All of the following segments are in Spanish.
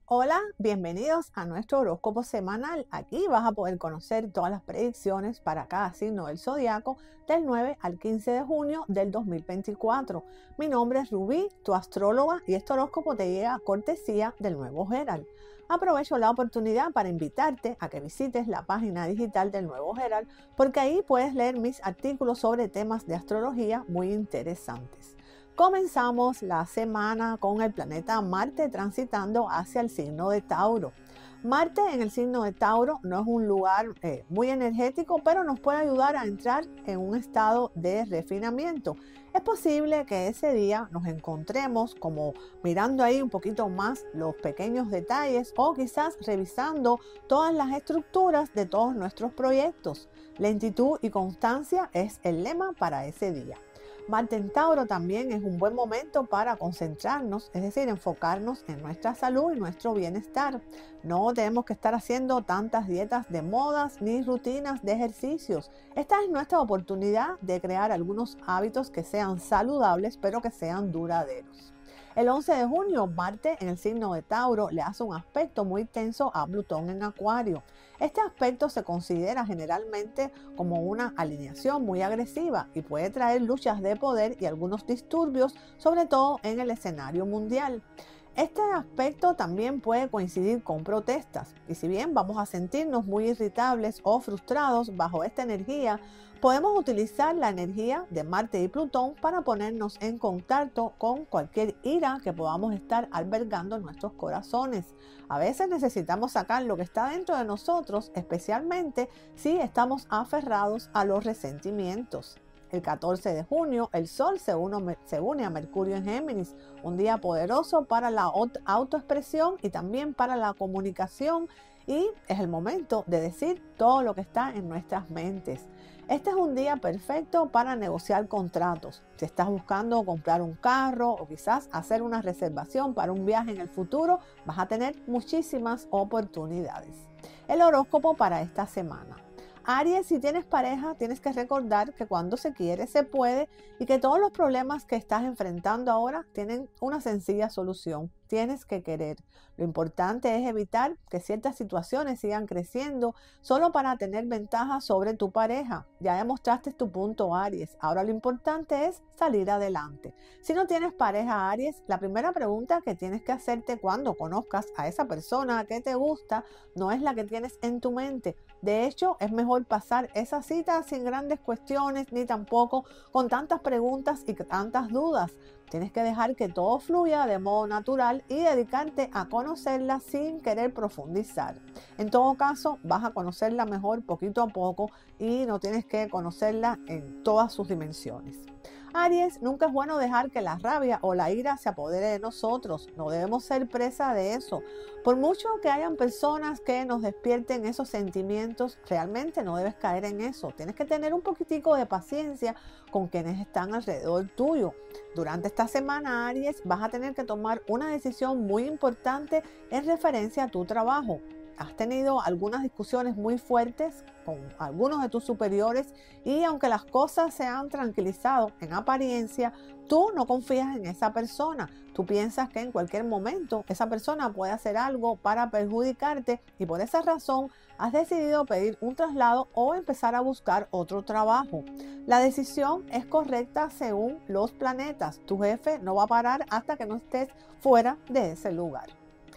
Hola, bienvenidos a nuestro horóscopo semanal. Aquí vas a poder conocer todas las predicciones para cada signo del zodiaco del 9 al 15 de junio del 2024. Mi nombre es Rubí, tu astróloga, y este horóscopo te llega a cortesía del Nuevo Herald. Aprovecho la oportunidad para invitarte a que visites la página digital del Nuevo Herald, porque ahí puedes leer mis artículos sobre temas de astrología muy interesantes. Comenzamos la semana con el planeta Marte transitando hacia el signo de Tauro. Marte en el signo de Tauro no es un lugar muy energético, pero nos puede ayudar a entrar en un estado de refinamiento. Es posible que ese día nos encontremos como mirando ahí un poquito más los pequeños detalles o quizás revisando todas las estructuras de todos nuestros proyectos. Lentitud y constancia es el lema para ese día. Marte en Tauro también es un buen momento para concentrarnos, es decir, enfocarnos en nuestra salud y nuestro bienestar. No tenemos que estar haciendo tantas dietas de modas ni rutinas de ejercicios. Esta es nuestra oportunidad de crear algunos hábitos que sean saludables, pero que sean duraderos. El 11 de junio, Marte en el signo de Tauro le hace un aspecto muy tenso a Plutón en Acuario. Este aspecto se considera generalmente como una alineación muy agresiva y puede traer luchas de poder y algunos disturbios, sobre todo en el escenario mundial. Este aspecto también puede coincidir con protestas, y si bien vamos a sentirnos muy irritables o frustrados bajo esta energía, podemos utilizar la energía de Marte y Plutón para ponernos en contacto con cualquier ira que podamos estar albergando en nuestros corazones. A veces necesitamos sacar lo que está dentro de nosotros, especialmente si estamos aferrados a los resentimientos. El 14 de junio, el Sol se une a Mercurio en Géminis, un día poderoso para la autoexpresión y también para la comunicación, y es el momento de decir todo lo que está en nuestras mentes. Este es un día perfecto para negociar contratos. Si estás buscando comprar un carro o quizás hacer una reservación para un viaje en el futuro, vas a tener muchísimas oportunidades. El horóscopo para esta semana. Aries, si tienes pareja, tienes que recordar que cuando se quiere, se puede, y que todos los problemas que estás enfrentando ahora tienen una sencilla solución. Tienes que querer. Lo importante es evitar que ciertas situaciones sigan creciendo solo para tener ventaja sobre tu pareja. Ya demostraste tu punto, Aries. Ahora lo importante es salir adelante. Si no tienes pareja, Aries, la primera pregunta que tienes que hacerte cuando conozcas a esa persona que te gusta no es la que tienes en tu mente. De hecho, es mejor pasar esa cita sin grandes cuestiones ni tampoco con tantas preguntas y tantas dudas. Tienes que dejar que todo fluya de modo natural y dedicarte a conocerla sin querer profundizar. En todo caso, vas a conocerla mejor poquito a poco y no tienes que conocerla en todas sus dimensiones. Aries, nunca es bueno dejar que la rabia o la ira se apodere de nosotros. No debemos ser presa de eso. Por mucho que hayan personas que nos despierten esos sentimientos, realmente no debes caer en eso. Tienes que tener un poquitico de paciencia con quienes están alrededor tuyo. Durante esta semana, Aries, vas a tener que tomar una decisión muy importante en referencia a tu trabajo. Has tenido algunas discusiones muy fuertes con algunos de tus superiores, y aunque las cosas se han tranquilizado en apariencia, tú no confías en esa persona. Tú piensas que en cualquier momento esa persona puede hacer algo para perjudicarte, y por esa razón has decidido pedir un traslado o empezar a buscar otro trabajo. La decisión es correcta según los planetas. Tu jefe no va a parar hasta que no estés fuera de ese lugar.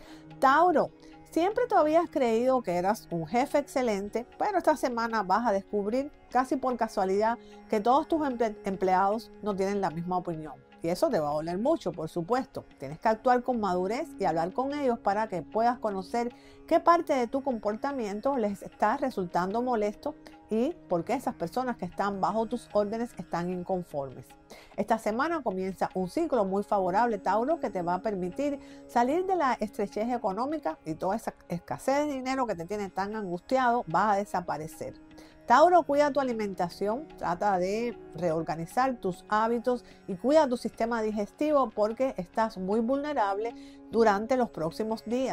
Tauro, siempre tú habías creído que eras un jefe excelente, pero esta semana vas a descubrir casi por casualidad que todos tus empleados no tienen la misma opinión. Y eso te va a doler mucho, por supuesto. Tienes que actuar con madurez y hablar con ellos para que puedas conocer qué parte de tu comportamiento les está resultando molesto y por qué esas personas que están bajo tus órdenes están inconformes. Esta semana comienza un ciclo muy favorable, Tauro, que te va a permitir salir de la estrechez económica, y toda esa escasez de dinero que te tiene tan angustiado va a desaparecer. Tauro, cuida tu alimentación, trata de reorganizar tus hábitos y cuida tu sistema digestivo porque estás muy vulnerable durante los próximos días.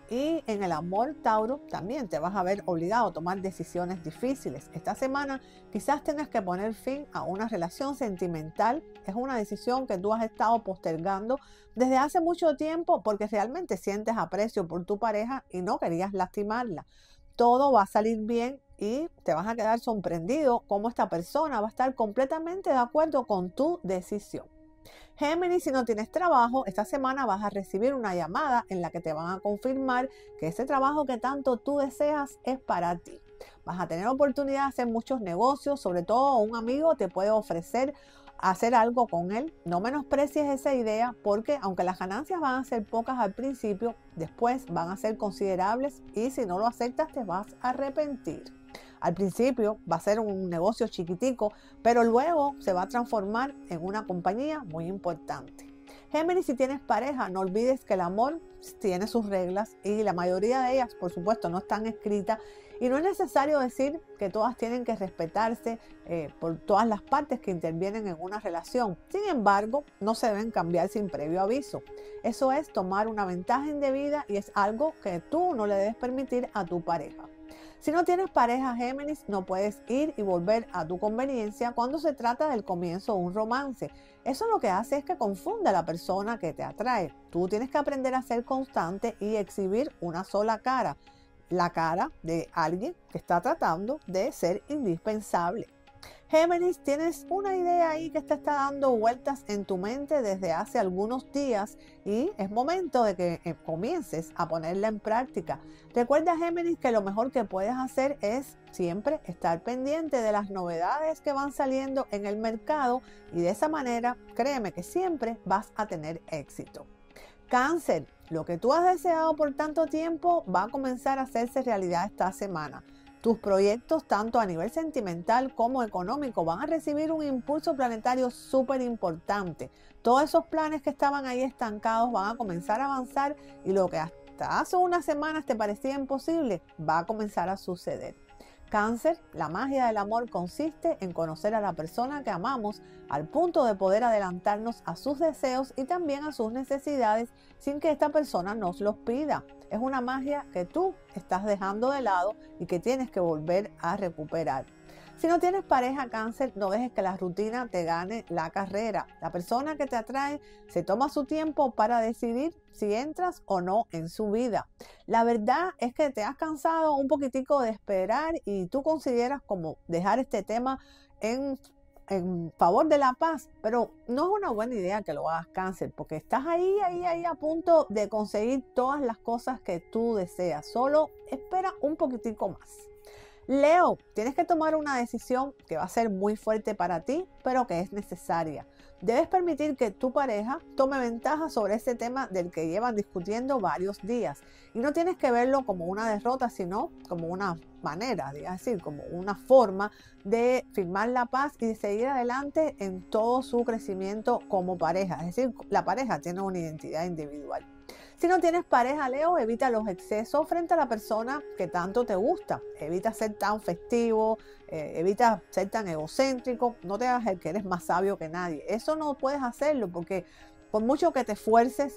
Y en el amor, Tauro, también te vas a ver obligado a tomar decisiones difíciles. Esta semana quizás tengas que poner fin a una relación sentimental. Es una decisión que tú has estado postergando desde hace mucho tiempo porque realmente sientes aprecio por tu pareja y no querías lastimarla. Todo va a salir bien y te vas a quedar sorprendido cómo esta persona va a estar completamente de acuerdo con tu decisión. Géminis, si no tienes trabajo, esta semana vas a recibir una llamada en la que te van a confirmar que ese trabajo que tanto tú deseas es para ti. Vas a tener oportunidad de hacer muchos negocios, sobre todo un amigo te puede ofrecer hacer algo con él. No menosprecies esa idea porque aunque las ganancias van a ser pocas al principio, después van a ser considerables y si no lo aceptas te vas a arrepentir. Al principio va a ser un negocio chiquitico, pero luego se va a transformar en una compañía muy importante. Géminis, si tienes pareja, no olvides que el amor tiene sus reglas y la mayoría de ellas, por supuesto, no están escritas y no es necesario decir que todas tienen que respetarse por todas las partes que intervienen en una relación. Sin embargo, no se deben cambiar sin previo aviso. Eso es tomar una ventaja indebida y es algo que tú no le debes permitir a tu pareja. Si no tienes pareja, Géminis, no puedes ir y volver a tu conveniencia cuando se trata del comienzo de un romance. Eso lo que hace es que confunda a la persona que te atrae. Tú tienes que aprender a ser constante y exhibir una sola cara, la cara de alguien que está tratando de ser indispensable. Géminis, tienes una idea ahí que te está dando vueltas en tu mente desde hace algunos días y es momento de que comiences a ponerla en práctica. Recuerda, Géminis, que lo mejor que puedes hacer es siempre estar pendiente de las novedades que van saliendo en el mercado y de esa manera, créeme que siempre vas a tener éxito. Cáncer, lo que tú has deseado por tanto tiempo va a comenzar a hacerse realidad esta semana. Tus proyectos, tanto a nivel sentimental como económico, van a recibir un impulso planetario súper importante. Todos esos planes que estaban ahí estancados van a comenzar a avanzar y lo que hasta hace unas semanas te parecía imposible va a comenzar a suceder. Cáncer, la magia del amor consiste en conocer a la persona que amamos al punto de poder adelantarnos a sus deseos y también a sus necesidades sin que esta persona nos los pida. Es una magia que tú estás dejando de lado y que tienes que volver a recuperar. Si no tienes pareja, Cáncer, no dejes que la rutina te gane la carrera. La persona que te atrae se toma su tiempo para decidir si entras o no en su vida. La verdad es que te has cansado un poquitico de esperar y tú consideras como dejar este tema en favor de la paz, pero no es una buena idea que lo hagas, Cáncer, porque estás ahí a punto de conseguir todas las cosas que tú deseas. Solo espera un poquitico más. Leo, tienes que tomar una decisión que va a ser muy fuerte para ti, pero que es necesaria. Debes permitir que tu pareja tome ventaja sobre ese tema del que llevan discutiendo varios días. Y no tienes que verlo como una derrota, sino como una manera, decir, como una forma de firmar la paz y de seguir adelante en todo su crecimiento como pareja. Es decir, la pareja tiene una identidad individual. Si no tienes pareja, Leo, evita los excesos frente a la persona que tanto te gusta. Evita ser tan festivo, evita ser tan egocéntrico. No te hagas el que eres más sabio que nadie. Eso no puedes hacerlo porque por mucho que te esfuerces,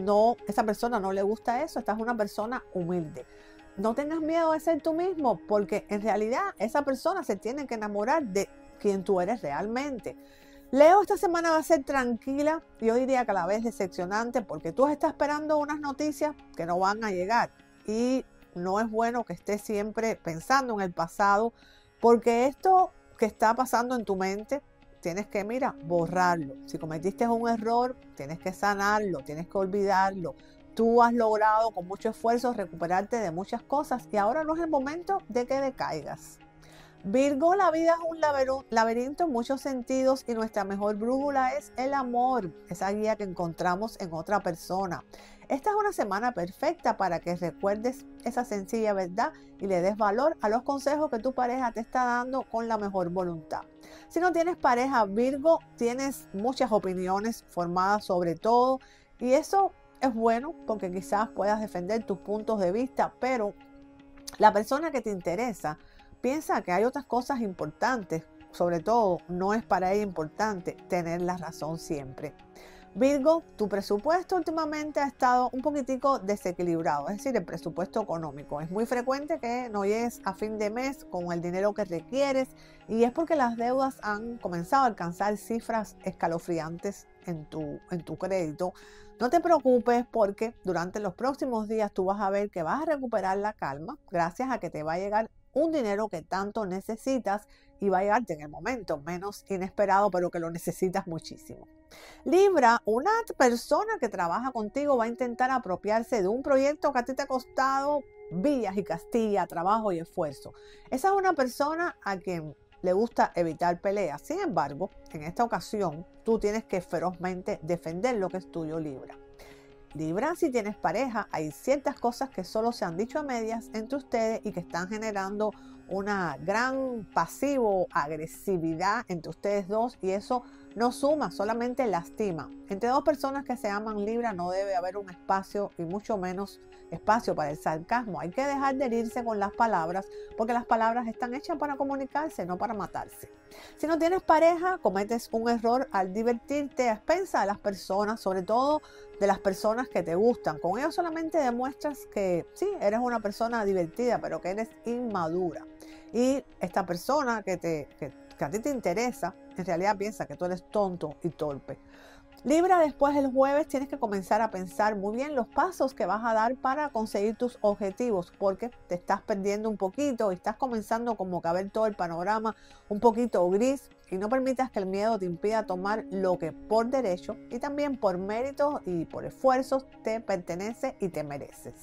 esa persona no le gusta eso. Esta es una persona humilde. No tengas miedo de ser tú mismo porque en realidad esa persona se tiene que enamorar de quien tú eres realmente. Leo, esta semana va a ser tranquila, yo diría que a la vez decepcionante porque tú estás esperando unas noticias que no van a llegar y no es bueno que estés siempre pensando en el pasado porque esto que está pasando en tu mente tienes que, borrarlo. Si cometiste un error, tienes que sanarlo, tienes que olvidarlo. Tú has logrado con mucho esfuerzo recuperarte de muchas cosas y ahora no es el momento de que decaigas. Virgo, la vida es un laberinto en muchos sentidos y nuestra mejor brújula es el amor, esa guía que encontramos en otra persona. Esta es una semana perfecta para que recuerdes esa sencilla verdad y le des valor a los consejos que tu pareja te está dando con la mejor voluntad. Si no tienes pareja, Virgo, tienes muchas opiniones formadas sobre todo y eso es bueno porque quizás puedas defender tus puntos de vista, pero la persona que te interesa piensa que hay otras cosas importantes, sobre todo no es para ella importante tener la razón siempre. Virgo, tu presupuesto últimamente ha estado un poquitico desequilibrado, es decir, el presupuesto económico. Es muy frecuente que no llegues a fin de mes con el dinero que requieres y es porque las deudas han comenzado a alcanzar cifras escalofriantes en tu crédito. No te preocupes porque durante los próximos días tú vas a ver que vas a recuperar la calma gracias a que te va a llegar un dinero que tanto necesitas y va a llegarte en el momento menos inesperado, pero que lo necesitas muchísimo. Libra, una persona que trabaja contigo va a intentar apropiarse de un proyecto que a ti te ha costado vías y castilla, trabajo y esfuerzo. Esa es una persona a quien le gusta evitar peleas. Sin embargo, en esta ocasión, tú tienes que ferozmente defender lo que es tuyo, Libra. Libra, si tienes pareja, hay ciertas cosas que solo se han dicho a medias entre ustedes y que están generando una gran pasivo agresividad entre ustedes dos y eso no suma, solamente lastima. Entre dos personas que se aman, Libra, no debe haber un espacio y mucho menos espacio para el sarcasmo. Hay que dejar de herirse con las palabras porque las palabras están hechas para comunicarse, no para matarse. Si no tienes pareja, cometes un error al divertirte a expensas de las personas, sobre todo de las personas que te gustan. Con ello solamente demuestras que sí, eres una persona divertida, pero que eres inmadura. Y esta persona que a ti te interesa, en realidad piensa que tú eres tonto y torpe. Libra, después del jueves tienes que comenzar a pensar muy bien los pasos que vas a dar para conseguir tus objetivos, porque te estás perdiendo un poquito y estás comenzando como que a ver todo el panorama un poquito gris y no permitas que el miedo te impida tomar lo que por derecho y también por méritos y por esfuerzos te pertenece y te mereces.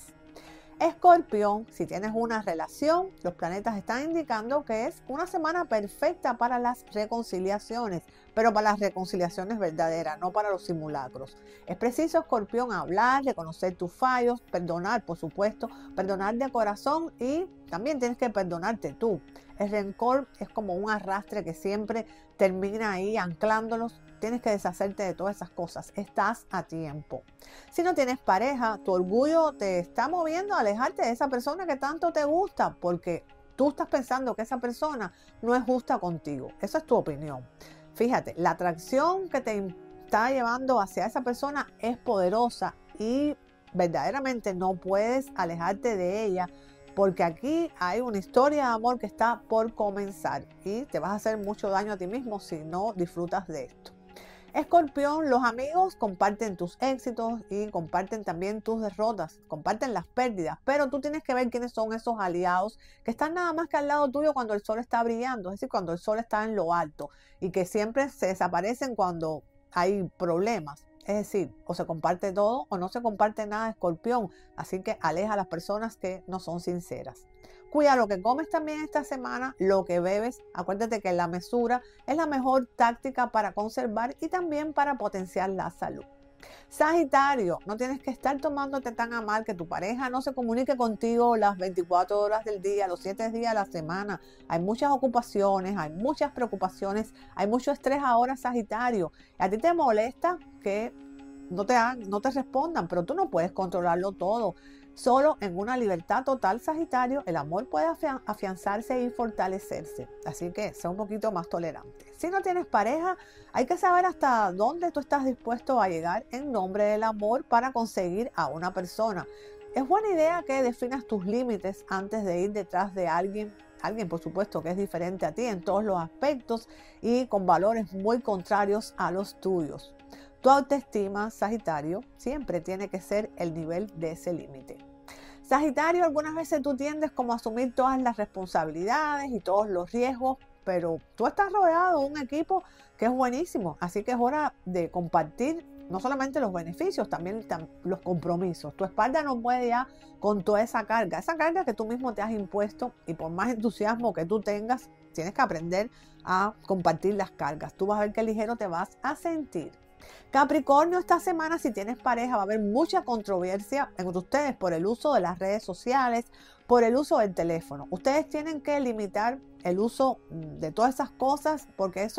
Escorpión, si tienes una relación, los planetas están indicando que es una semana perfecta para las reconciliaciones, pero para las reconciliaciones verdaderas, no para los simulacros. Es preciso, Escorpión, hablar, reconocer tus fallos, perdonar, por supuesto, perdonar de corazón y también tienes que perdonarte tú. El rencor es como un arrastre que siempre termina ahí anclándolos. Tienes que deshacerte de todas esas cosas. Estás a tiempo. Si no tienes pareja, tu orgullo te está moviendo a alejarte de esa persona que tanto te gusta porque tú estás pensando que esa persona no es justa contigo. Esa es tu opinión. Fíjate, la atracción que te está llevando hacia esa persona es poderosa y verdaderamente no puedes alejarte de ella porque aquí hay una historia de amor que está por comenzar y te vas a hacer mucho daño a ti mismo si no disfrutas de esto. Escorpión, los amigos comparten tus éxitos y comparten también tus derrotas, comparten las pérdidas, pero tú tienes que ver quiénes son esos aliados que están nada más que al lado tuyo cuando el sol está brillando, es decir, cuando el sol está en lo alto y que siempre se desaparecen cuando hay problemas. Es decir, o se comparte todo o no se comparte nada, Escorpión, así que aleja a las personas que no son sinceras. Cuida lo que comes también esta semana, lo que bebes. Acuérdate que la mesura es la mejor táctica para conservar y también para potenciar la salud. Sagitario, no tienes que estar tomándote tan a mal que tu pareja no se comunique contigo las 24 horas del día, los 7 días a la semana. Hay muchas ocupaciones, hay muchas preocupaciones, hay mucho estrés ahora, Sagitario. A ti te molesta que no te respondan, pero tú no puedes controlarlo todo. Solo en una libertad total, Sagitario, el amor puede afianzarse y fortalecerse. Así que sea un poquito más tolerante. Si no tienes pareja, hay que saber hasta dónde tú estás dispuesto a llegar en nombre del amor para conseguir a una persona. Es buena idea que definas tus límites antes de ir detrás de alguien, por supuesto, que es diferente a ti en todos los aspectos y con valores muy contrarios a los tuyos. Tu autoestima, Sagitario, siempre tiene que ser el nivel de ese límite. Sagitario, algunas veces tú tiendes como a asumir todas las responsabilidades y todos los riesgos, pero tú estás rodeado de un equipo que es buenísimo, así que es hora de compartir no solamente los beneficios, también los compromisos. Tu espalda no puede ya con toda esa carga que tú mismo te has impuesto y por más entusiasmo que tú tengas, tienes que aprender a compartir las cargas. Tú vas a ver qué ligero te vas a sentir. Capricornio, esta semana si tienes pareja va a haber mucha controversia entre ustedes por el uso de las redes sociales, por el uso del teléfono. Ustedes tienen que limitar el uso de todas esas cosas porque eso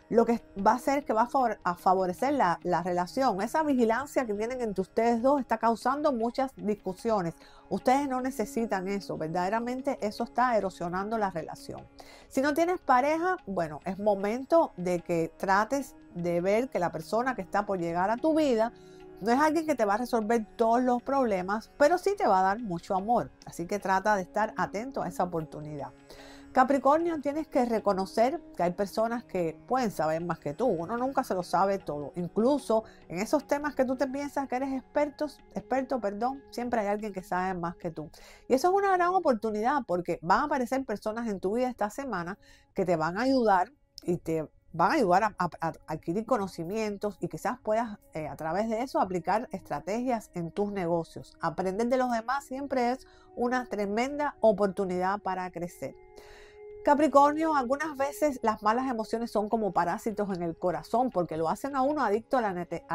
lo que va a hacer es que va a favorecer la relación. Esa vigilancia que tienen entre ustedes dos está causando muchas discusiones. Ustedes no necesitan eso, verdaderamente eso está erosionando la relación. Si no tienes pareja, bueno, es momento de que trates de ver que la persona que está por llegar a tu vida no es alguien que te va a resolver todos los problemas, pero sí te va a dar mucho amor. Así que trata de estar atento a esa oportunidad. Capricornio, tienes que reconocer que hay personas que pueden saber más que tú. Uno nunca se lo sabe todo. Incluso en esos temas que tú te piensas que eres experto, siempre hay alguien que sabe más que tú. Y eso es una gran oportunidad porque van a aparecer personas en tu vida esta semana que te van a ayudar y te van a ayudar a adquirir conocimientos y quizás puedas a través de eso aplicar estrategias en tus negocios. Aprender de los demás siempre es una tremenda oportunidad para crecer. Capricornio, algunas veces las malas emociones son como parásitos en el corazón porque lo hacen a uno adicto a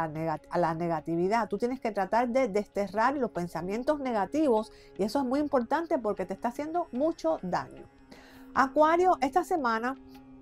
la negatividad. Tú tienes que tratar de desterrar los pensamientos negativos y eso es muy importante porque te está haciendo mucho daño. Acuario, esta semana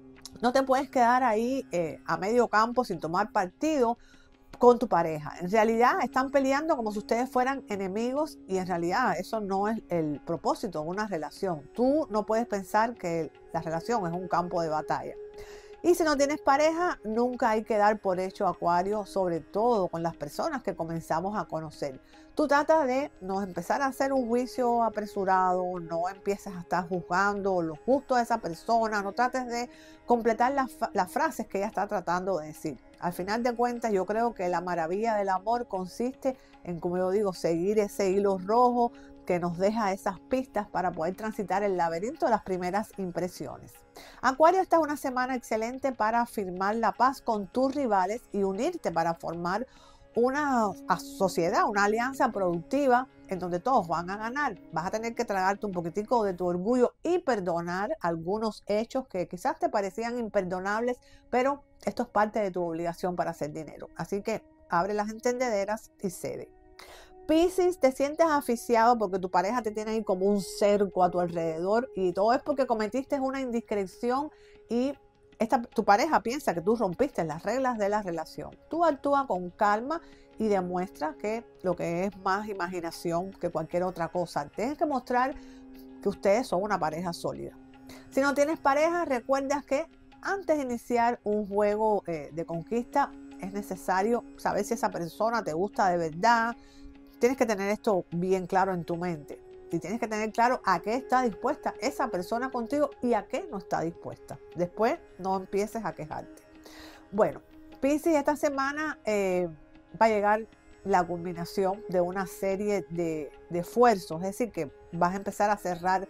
no te puedes quedar ahí a medio campo sin tomar partido con tu pareja. En realidad están peleando como si ustedes fueran enemigos y en realidad eso no es el propósito de una relación. Tú no puedes pensar que la relación es un campo de batalla. Y si no tienes pareja, nunca hay que dar por hecho, Acuario, sobre todo con las personas que comenzamos a conocer. Tú tratas de no empezar a hacer un juicio apresurado, no empieces a estar juzgando los gustos de esa persona, no trates de completar las frases que ella está tratando de decir. Al final de cuentas, yo creo que la maravilla del amor consiste en, como yo digo, seguir ese hilo rojo que nos deja esas pistas para poder transitar el laberinto de las primeras impresiones. Acuario, esta es una semana excelente para firmar la paz con tus rivales y unirte para formar una sociedad, una alianza productiva en donde todos van a ganar. Vas a tener que tragarte un poquitico de tu orgullo y perdonar algunos hechos que quizás te parecían imperdonables, pero esto es parte de tu obligación para hacer dinero. Así que abre las entendederas y cede. Piscis, te sientes asfixiado porque tu pareja te tiene ahí como un cerco a tu alrededor y todo es porque cometiste una indiscreción y tu pareja piensa que tú rompiste las reglas de la relación. Tú actúa con calma y demuestra que lo que es más imaginación que cualquier otra cosa. Tienes que mostrar que ustedes son una pareja sólida. Si no tienes pareja, recuerda que antes de iniciar un juego de conquista es necesario saber si esa persona te gusta de verdad. Tienes que tener esto bien claro en tu mente y tienes que tener claro a qué está dispuesta esa persona contigo y a qué no está dispuesta. Después no empieces a quejarte. Bueno, Piscis, esta semana va a llegar la culminación de una serie de esfuerzos, es decir, que vas a empezar a cerrar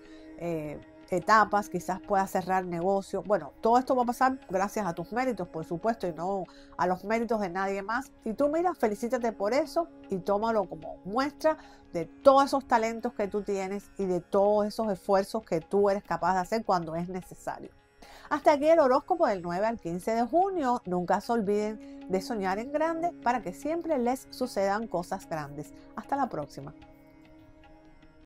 etapas, quizás puedas cerrar negocios. Bueno, todo esto va a pasar gracias a tus méritos, por supuesto, y no a los méritos de nadie más. Y tú mira, felicítate por eso y tómalo como muestra de todos esos talentos que tú tienes y de todos esos esfuerzos que tú eres capaz de hacer cuando es necesario. Hasta aquí el horóscopo del 9 al 15 de junio. Nunca se olviden de soñar en grande para que siempre les sucedan cosas grandes. Hasta la próxima.